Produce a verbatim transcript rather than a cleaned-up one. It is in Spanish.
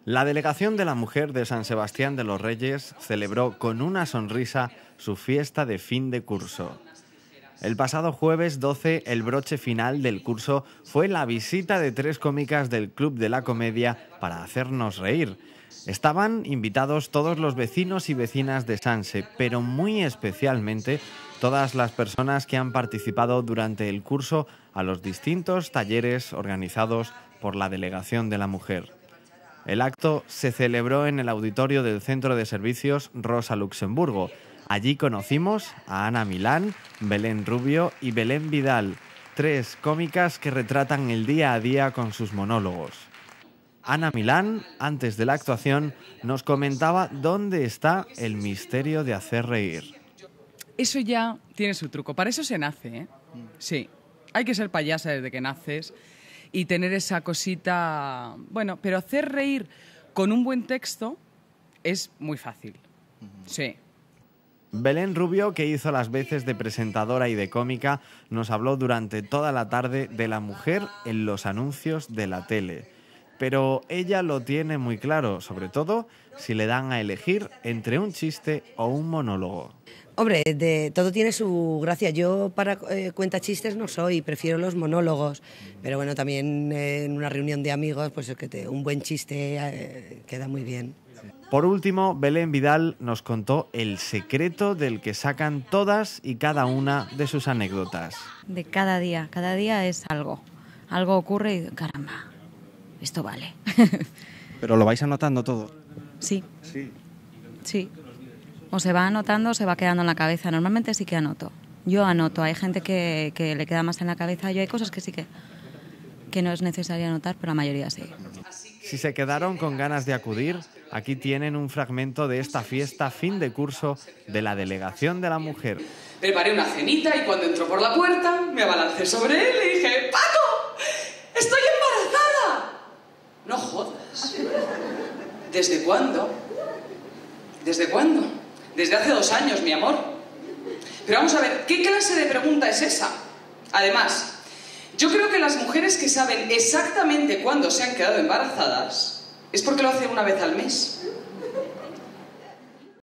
La Delegación de la Mujer de San Sebastián de los Reyes celebró con una sonrisa su fiesta de fin de curso. El pasado jueves doce, el broche final del curso fue la visita de tres cómicas del Club de la Comedia para hacernos reír. Estaban invitados todos los vecinos y vecinas de Sanse, pero muy especialmente todas las personas que han participado durante el curso a los distintos talleres organizados por la Delegación de la Mujer. El acto se celebró en el auditorio del Centro de Servicios Rosa Luxemburgo. Allí conocimos a Ana Milán, Belén Rubio y Belén Vidal, tres cómicas que retratan el día a día con sus monólogos. Ana Milán, antes de la actuación, nos comentaba dónde está el misterio de hacer reír. Eso ya tiene su truco, para eso se nace, ¿eh? Sí, hay que ser payasa desde que naces y tener esa cosita... Bueno, pero hacer reír con un buen texto es muy fácil, sí. Belén Rubio, que hizo las veces de presentadora y de cómica, nos habló durante toda la tarde de la mujer en los anuncios de la tele. Pero ella lo tiene muy claro, sobre todo si le dan a elegir entre un chiste o un monólogo. Hombre, de, todo tiene su gracia. Yo para eh, cuentachistes no soy, prefiero los monólogos. Pero bueno, también eh, en una reunión de amigos, pues es que te, un buen chiste eh, queda muy bien. Por último, Belén Vidal nos contó el secreto del que sacan todas y cada una de sus anécdotas. De cada día, cada día es algo. Algo ocurre y caramba, esto vale. ¿Pero lo vais anotando todo? Sí. Sí. Sí. O se va anotando o se va quedando en la cabeza. Normalmente sí que anoto. Yo anoto. Hay gente que, que le queda más en la cabeza. Yo hay cosas que sí que, que no es necesario anotar, pero la mayoría sí. Si se quedaron con ganas de acudir, aquí tienen un fragmento de esta fiesta fin de curso de la Delegación de la Mujer. Preparé una cenita y cuando entró por la puerta me abalancé sobre él y dije: ¡Paco! ¡Estoy embarazada! No jodas. ¿Desde cuándo? ¿Desde cuándo? Desde hace dos años, mi amor. Pero vamos a ver, ¿qué clase de pregunta es esa? Además, yo creo que las mujeres que saben exactamente cuándo se han quedado embarazadas es porque lo hacen una vez al mes.